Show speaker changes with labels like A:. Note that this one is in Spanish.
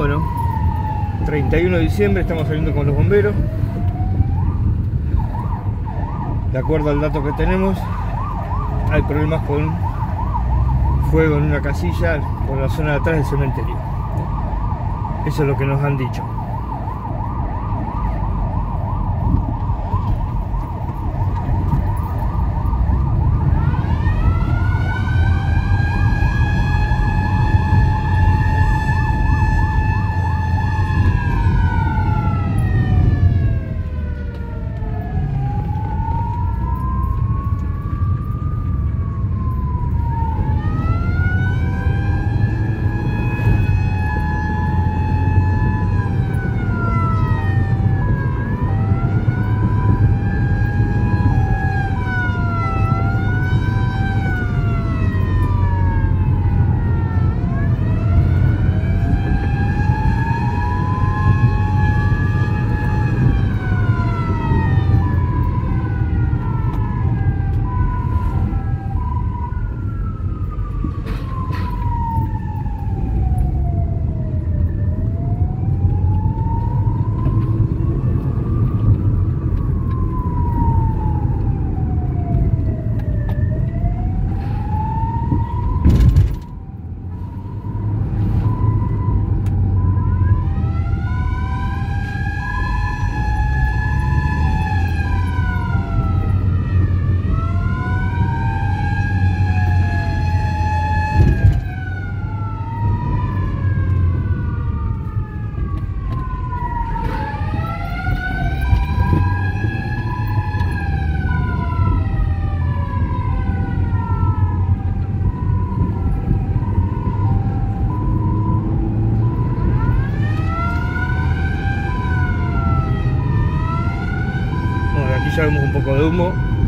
A: Bueno, 31 de diciembre, estamos saliendo con los bomberos. De acuerdo al dato que tenemos, hay problemas con fuego en una casilla por la zona de atrás del cementerio. Eso es lo que nos han dicho. Ya vemos un poco de humo.